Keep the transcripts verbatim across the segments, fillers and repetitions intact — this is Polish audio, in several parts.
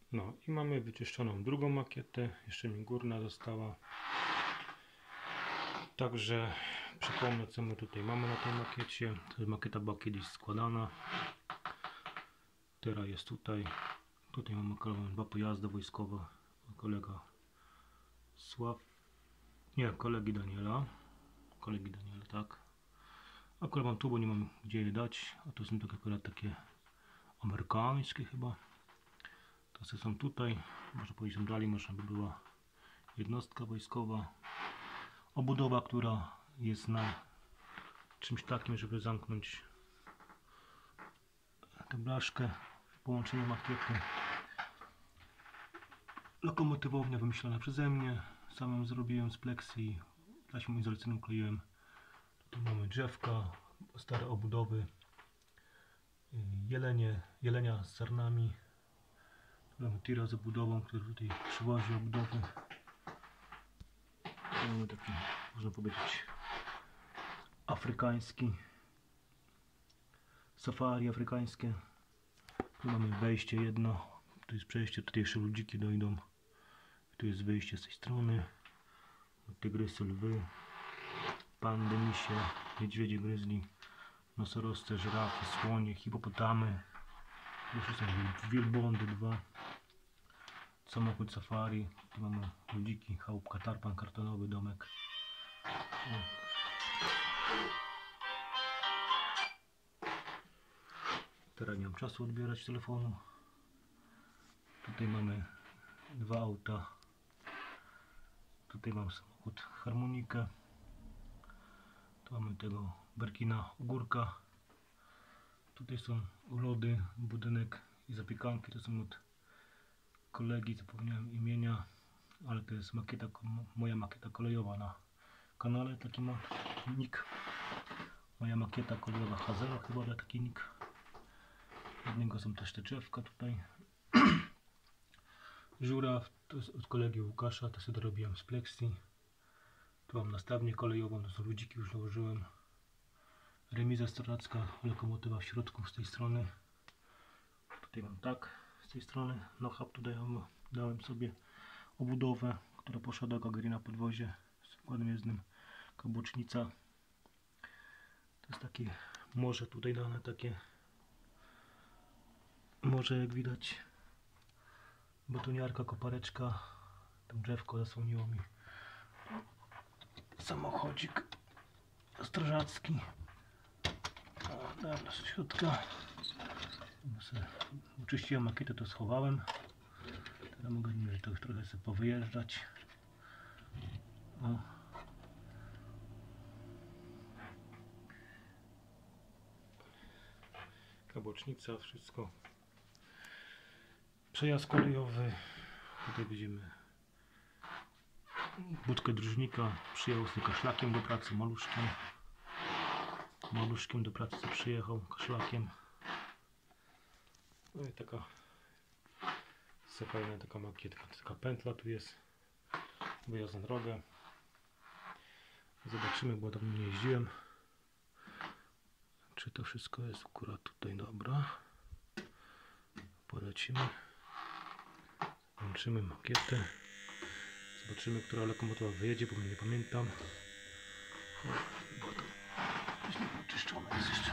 No i mamy wyczyszczoną drugą makietę, jeszcze mi górna została. Także przypomnę, co my tutaj mamy na tej makiecie. Ta makieta była kiedyś składana. Teraz jest tutaj. Tutaj mamy dwa pojazdy wojskowe. Kolega Sław. Nie, kolegi Daniela. Kolegi Daniela, tak. Akurat mam tu, bo nie mam gdzie je dać. A to są takie akurat takie amerykańskie chyba. To są tutaj. Może powiedzieć dalej, może by była jednostka wojskowa. Obudowa, która jest na czymś takim, żeby zamknąć tę blaszkę w połączeniu makiety. Lokomotywownia wymyślona przeze mnie. Samym zrobiłem z pleksy i taśmą izolacyjną kleiłem. Tu mamy drzewka, stare obudowy, jelenie, jelenia z sarnami. Tu mamy tira z obudową, który tutaj przywozi obudowy. Tu mamy taki, można powiedzieć, afrykański, safari afrykańskie. Tu mamy wejście jedno, tu jest przejście, tutaj jeszcze ludziki dojdą. Tu jest wyjście z tej strony. Tygrysy, lwy, pandy, misie, niedźwiedzie gryzli, nosorożce, żyrafy, słonie, hipopotamy. Jeszcze są wielbłądy dwa. Samochód safari. Tu mamy ludziki, chałupka, tarpan kartonowy, domek. Teraz nie mam czasu odbierać telefonu. Tutaj mamy dwa auta. Tutaj mam samochód harmonikę. Tu mamy tego Berkina Ogórka. Tutaj są lody, budynek i zapiekanki. To są od kolegi, zapomniałem imienia, ale to jest makieta, moja makieta kolejowa na kanale. Taki ma nick. Moja makieta kolejowa Hazero chyba da taki nick. Od niego są też te drzewka tutaj. Żuraw, to jest od kolegi Łukasza, to sobie dorobiłem z pleksji. Tu mam nastawnię kolejową, to są ludziki, już nałożyłem. Remiza strzelacka, lokomotywa w środku z tej strony. Tutaj mam tak, z tej strony. No hub tutaj dałem sobie obudowę, która poszła do Gagarina podwozie z układem jezdnym. Kabocznica. To jest takie morze tutaj dane, takie morze, jak widać. Betoniarka, kopareczka. Tam drzewko zasłoniło mi. Samochodzik strażacki. O, dałem do środka. Uczyściłem makietę, to schowałem. Teraz mogę to trochę sobie powyjeżdżać. O. Kabocznica, wszystko. Przejazd kolejowy. Tutaj widzimy budkę dróżnika. Przyjechał z tym kaszlakiem do pracy, maluszkiem. Maluszkiem do pracy przyjechał, kaszlakiem. No i taka fajna taka makietka, taka pętla tu jest. Wyjazd na drogę. Zobaczymy, bo dawno nie jeździłem. Czy to wszystko jest akurat tutaj dobra. Polecimy. Włączymy makietę. Zobaczymy, która lokomotywa wyjedzie, bo nie pamiętam. Bo to źle oczyszczone jest jeszcze.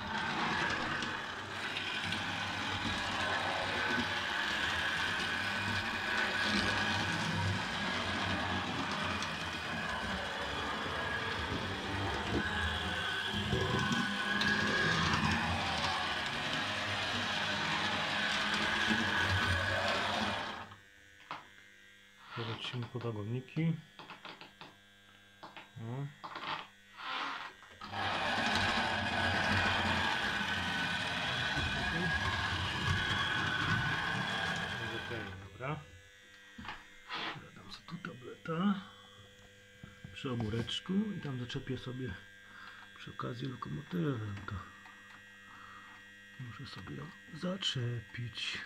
Zobaczymy po wagoniki. No. Dobra. Dam sobie tu tableta przy ogóreczku i tam zaczepię sobie przy okazji lokomotywę. To muszę sobie ją zaczepić.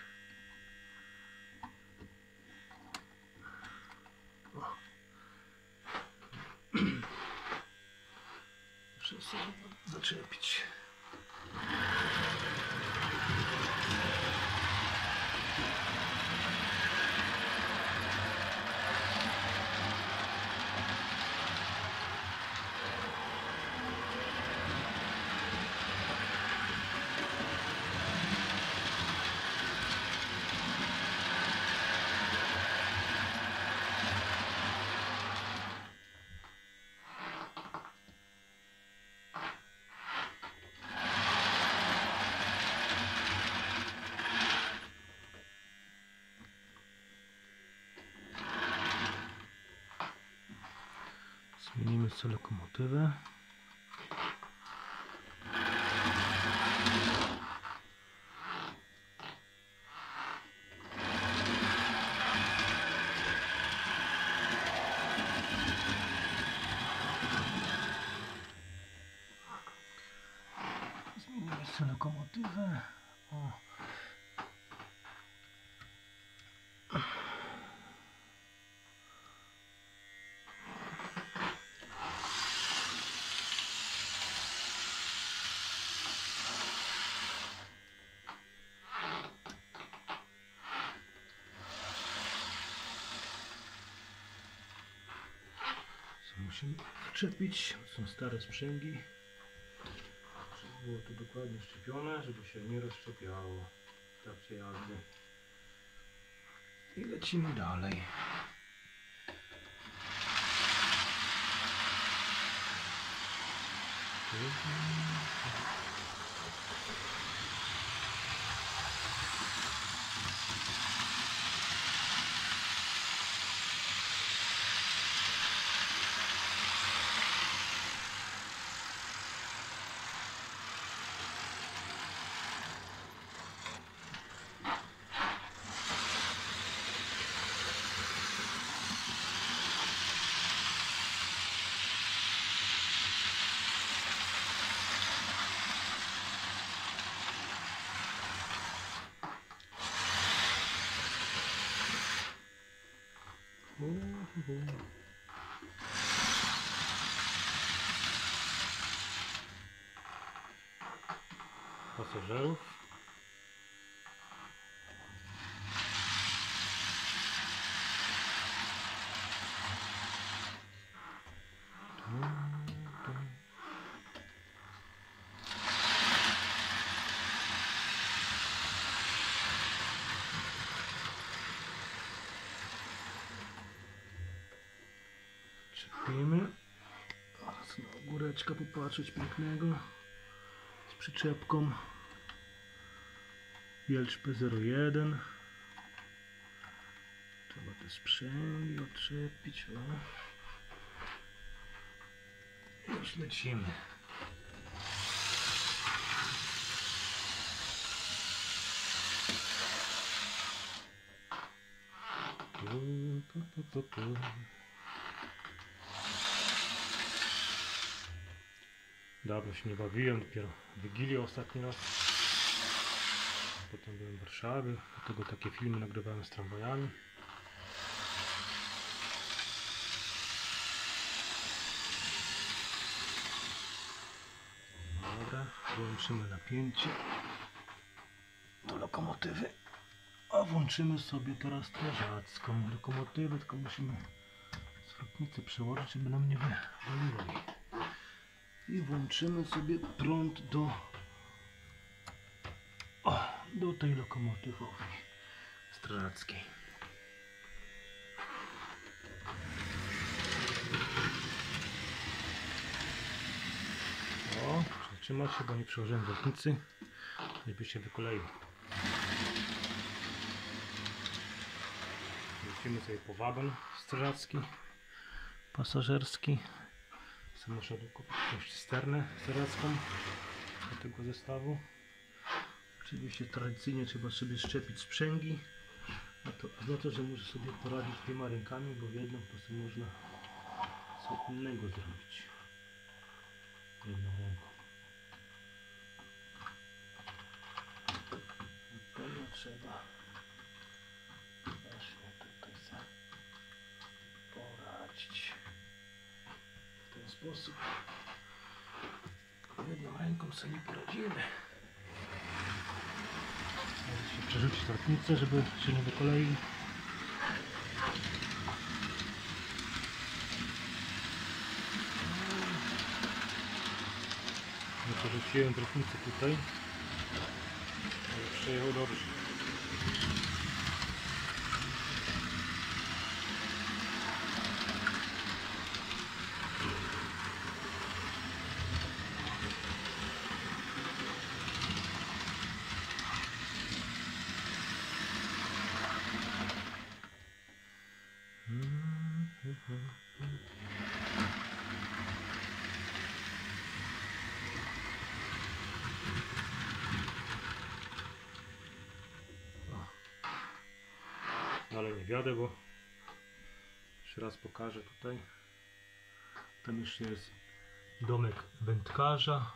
O. Muszę sobie zaczepić. Zmienimy sobie lokomotywę. Zmienimy sobie lokomotywę. O. Musimy wczepić, są stare sprzęgi, żeby było to dokładnie szczepione, żeby się nie rozszczepiało w trakcie jazdy. I lecimy dalej. Pasażerów. Czepimy. Teraz na ogóreczka popatrzeć pięknego z przyczepką Wielcz P zero jeden. Trzeba te sprzęgi odczepić. No. Już lecimy. Tu, tu, tu, tu. Dawno się nie bawiłem, dopiero Wigilię ostatni raz. Potem byłem w Warszawie, dlatego takie filmy nagrywałem z tramwajami. Dobra, włączymy napięcie do lokomotywy, a włączymy sobie teraz strażacką lokomotywę, tylko musimy zwrotnicę przełożyć, żeby nam nie wywaliło. I włączymy sobie prąd do, o, do tej lokomotywowej strażackiej. O, trzymać się, bo nie przełożyłem zwrotnicy, żeby się wykoleił. Wrócimy sobie po wagon strażacki, pasażerski. Sam muszę kupić jakąś cysternę strażacką do tego zestawu. Oczywiście tradycyjnie trzeba sobie szczepić sprzęgi. A to oznacza, że muszę sobie poradzić dwiema rękami, bo w jedną po prostu można co innego zrobić. Jedną ręką. Na pewno trzeba właśnie tutaj sobie poradzić w ten sposób. Jedną ręką sobie nie poradzimy. Teraz się przerzucić zwrotnicę, żeby się nie wykoleił. No przerzuciłem zwrotnicę tutaj. Ale przejechał dobrze. wjadę, bo jeszcze raz pokażę tutaj. Tam jeszcze jest domek wędkarza.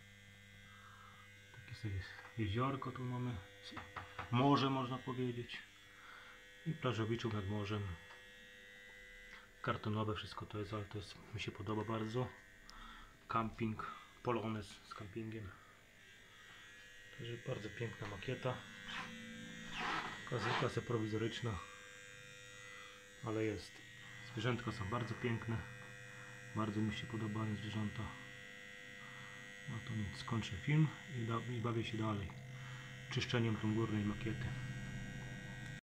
Takie sobie jeziorko tu mamy. Morze można powiedzieć. I plażowiczów nad morzem. Kartonowe wszystko to jest, ale to jest, mi się podoba bardzo. Camping, Polones z campingiem. Także bardzo piękna makieta. Klasa prowizoryczna. Ale jest. Zwierzętka są bardzo piękne. Bardzo mi się podobają zwierzęta. No to nic, skończę film i, da, i bawię się dalej czyszczeniem tą górnej makiety.